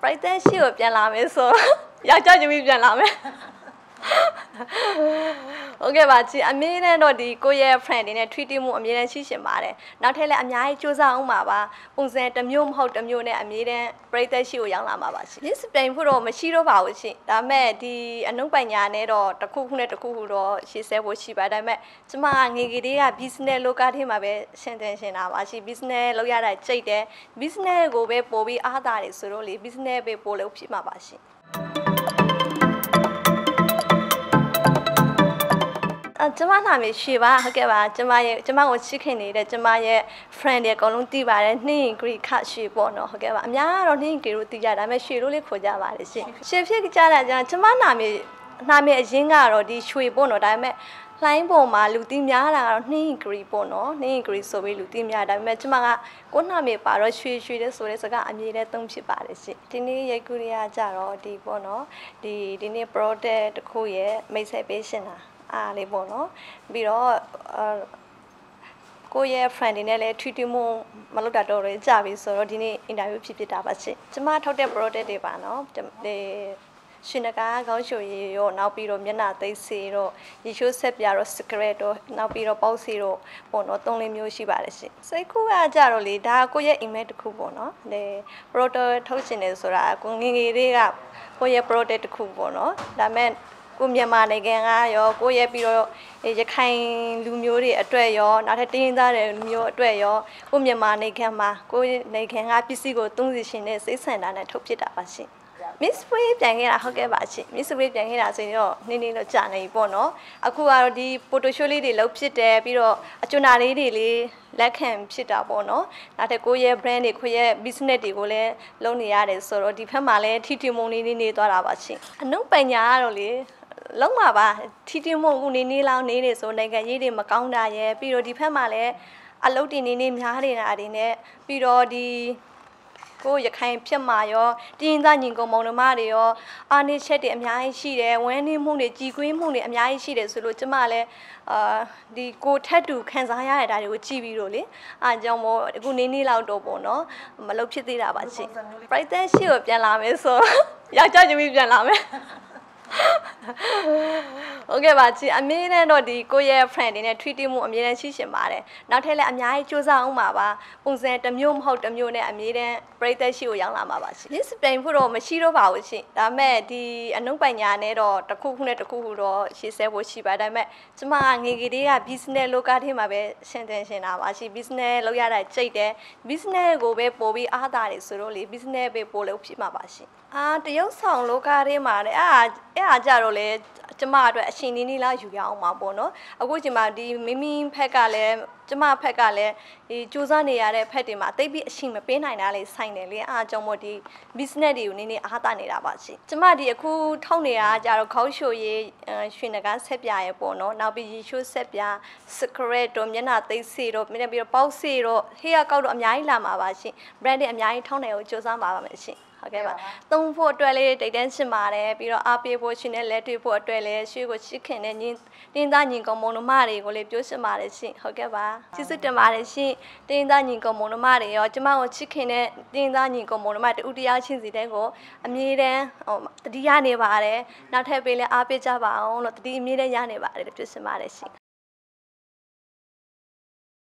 Brighton ရှိကိုပြန်လာမယ်ဆိုယောက်ျားချင်းပြီးပြန်လာမယ်โอเคပါချီအမြဲတမ်းတော့ဒီကိုရဲ့ friend တွေနဲ့ treat မှုအမြဲတမ်းရှိရှင်ပါတယ်နောက်ထပ်လည်းအများကြီးစူးစမ်းအောင်ပါပုံစံတစ်မျိုးမဟုတ်တစ်မျိုးနဲ့အမြဲတမ်း Brighton ရှိကိုရောက်လာမှာပါချီ Miss ပြိုင်ဖို့တော့မရှိတော့ပါဘူးချီဒါပေမဲ့ဒီအနုပညာနဲ့တော့တစ်ခုခုနဲ့တစ်ခုခုတော့ရှေ့ဆက်ဖို့ရှိပါဒါပေမဲ့ကျမငယ်ငယ်လေးက business လောကထဲမှာပဲရှင်တာပါချီ business လုပ်ရတာကြိတ်တယ် business ကိုပဲပို့ပြီးအားသာတယ်ဆိုတော့လေ business ပဲပို့လို့ဖြစ်မှာပါချီကျမနာမည်ရွှေပါဟုတ်ကဲ့ပါကျမကိုချစ်ခင်နေတဲ့ကျမရဲ့ friend တွေအကုန်လုံးသိပါတယ်နှင်းဂရီခရွှေပေါ့နော်ဟုတ်ကဲ့ပါအများကတော့နှင်းဂရီလို့သိကြဒါပေမဲ့ရွှေလို့လေးခေါ်ကြပါတယ်ရှင်ရွှေဖြစ်ကြတာကျမနာမည်အရင်ကတော့ဒီရွှေပေါ့နော်ဒါပေမဲ့လှိုင်းပေါ်မှာလူသိများတာကတော့နှင်းဂရီပေါ့နော်နှင်းဂရီဆိုပြီးလူသိများဒါပေမဲ့ကျမကကိုနာမည်ပါတော့ရွှေတဲ့ဆိုတဲ့စကားအမြဲတမ်းသုံးဖြစ်ပါတယ်ရှင်ဒီနေ့ရိုက်ကူရကြတော့ဒီပေါ့နော်ဒီနေ့ product တစ်ခုရဲ့မိတ်ဆက်ပေးရှင်တာအားလေးပေါ့နော်ပြီးတော့ကိုရဲ့ friend တွေနဲ့လည်း treat မှုမလုပ်တာတော့ရကြပြီဆိုတော့ဒီနေ့ interview ဖြစ်တာပါရှင်ကျမထုတ်တဲ့ product တွေပါနော်ဒီရှင်နကားခေါင်းရှုပ်ရည်ရောနောက်ပြီးတော့မျက်နှာသိပ်စေတော့ရေချိုးဆက်ပြတော့ secret တော့နောက်ပြီးတော့ပေါက်စီတော့ပေါ့နော်၃လေးမျိုးရှိပါတယ်ရှင်စိတ်ကူးကကြတော့လေဒါကိုရဲ့ email တစ်ခုပေါ့နော်ဒီ product ထုတ်ရှင်နေဆိုတာကိုငငယ်လေးကကိုရဲ့ product တစ်ခုပေါ့နော်ဒါမဲ့ကိုမြန်မာနိုင်ငံကရောကိုရဲ့ပြီးတော့ရခိုင်လူမျိုးတွေအတွက်ရောနောက်ထပ်တင်းသားတဲ့လူမျိုးအတွက်ရောကိုမြန်မာနိုင်ငံမှာကိုနိုင်ငံကပစ္စည်းကိုသုံးစီရှင်တဲ့စိတ်ဆန္ဒနဲ့ထုတ်ဖြစ်တာပါရှင် Miss Way ပြန်ခဲ့တာဟုတ်ကဲ့ပါရှင် Miss Way ပြန်ခဲ့တာဆိုရင်တော့နည်းတော့ကြာနေပြီပေါ့နော်အခုကတော့ဒီ photo shoot လေးတွေလုပ်ဖြစ်တယ်ပြီးတော့အကျွမ်းနာလေးတွေလက်ခံဖြစ်တာပေါ့နော်နောက်ထပ်ကိုရဲ့ brand တွေကိုရဲ့ business တွေကိုလည်းလုပ်နေရတယ်ဆိုတော့ဒီဘက်မှာလည်းထီထီမုံနေသွားတာပါရှင်အနုပညာကတော့လေလုံးပါပါထီထီမုံဦးနေလောင်းနေနေဆိုနိုင်ငံရေးတွေမကောင်းတာရဲ့ပြီးတော့ဒီဘက်မှာလည်းအလုပ်တင်နေများနေတာတွေနဲ့ပြီးတော့ဒီကိုရခိုင်ဖြစ်မှာရောတင်းသားညီကုံမောင်နှမတွေရောအာနေချက်တွေအများကြီးရှိတယ်ဝမ်းနေမှုတွေကြည်ကွင်းမှုတွေအများကြီးရှိတယ်ဆိုလို့ကျမလည်းဒီကိုထက်တူခံစားရတဲ့ဓာတ်တွေကိုကြည်ပြီးတော့လေအားကြောင့်မို့အခုနေလောက်တော့ပေါ့နော်မလုပ်ဖြစ်သေးတာပါရှင် Brighton ရှိကိုပြန်လာမယ်ဆိုယောက်ျားချင်းပြီးပြန်လာမယ်โอเคပါချီအမြဲတမ်းတော့ဒီကိုရဲ့ friend တွေနဲ့ treat မှုအမြဲတမ်းရှိရှင်ပါတယ်နောက်ထပ်လည်းအများကြီးစူးစမ်းအောင်ပါပုံစံတစ်မျိုးမဟုတ်တစ်မျိုးနဲ့အမြဲတမ်း Brighton ရှိကိုရောက်လာမှာပါရှင် Miss ပြိုင်ဖို့တော့မရှိတော့ပါဘူးရှင်ဒါပေမဲ့ဒီအနုပညာနဲ့တော့တစ်ခုခုနဲ့တစ်ခုခုတော့ရှေ့ဆက်ဖို့ရှိပါဒါပေမဲ့ကျမငယ်ငယ်လေးက business လောကထဲမှာပဲရှင်တာပါရှင် business လုပ်ရတာကြိတ်တယ် business ကိုပဲပို့ပြီးအားသာတယ်ဆိုတော့လေ business ပဲပို့လို့ဖြစ်မှာပါရှင်တရုပ်ဆောင်လောကထဲမှာလေအဲ့ကြတော့လေကျမအတွက်အရှင်နီးလားယူရအောင်ပါပေါ့နော်အခုချိန်မှာဒီမိဖက်ကလည်းကျမဖက်ကလည်းဒီစူးစမ်းနေရတဲ့ဖက်တွေမှာတိတ်ပြီးအရှင်မပေးနိုင်တာလေဆိုင်တယ်လေအားကြောင့်မို့ဒီ business တွေကိုနည်းနည်းအားသာနေတာပါရှင်ကျမဒီအခုထောက်နေတာကြတော့ခေါင်းရှိုရေးရွှေနဂါဆက်ပြရဲပေါ့နော်နောက်ပြီးရေချိုးဆက်ပြ secret တော့မျက်နှာသိပ်စေတော့ပြီးတော့ပေါက်စေတော့ဟေးကောက်တော့အများကြီးလာမှာပါရှင် brand တွေအများကြီးထောက်နေကိုစူးစမ်းပါမယ်ရှင်ဟုတ်ကဲ့ပါသုံးဖို့အတွက်လေးတိတ်တန်းရှင်ပါတယ်ပြီးတော့အားပေးဖို့ရှင်နဲ့လက်တွေ့ဖို့အတွက်လည်းရွှေကိုချစ်ခင်တဲ့တင်းသားညီကောင်မုံနှမတွေကိုလည်းပြောရှင်ပါတယ်ရှင်ဟုတ်ကဲ့ပါကျေးဇူးတင်ပါတယ်ရှင်တင်းသားညီကောင်မုံနှမတွေရောကျမကိုချစ်ခင်တဲ့တင်းသားညီကောင်မုံနှမတူတရားချင်းစီတဲ့ကိုအမြဲတမ်းတတိယနေပါတယ်နောက်ထပ်ပေးလဲအားပေးကြပါအောင်လို့တတိအမြဲတမ်းရနေပါတယ်ပြောရှင်ပါတယ်ရှင်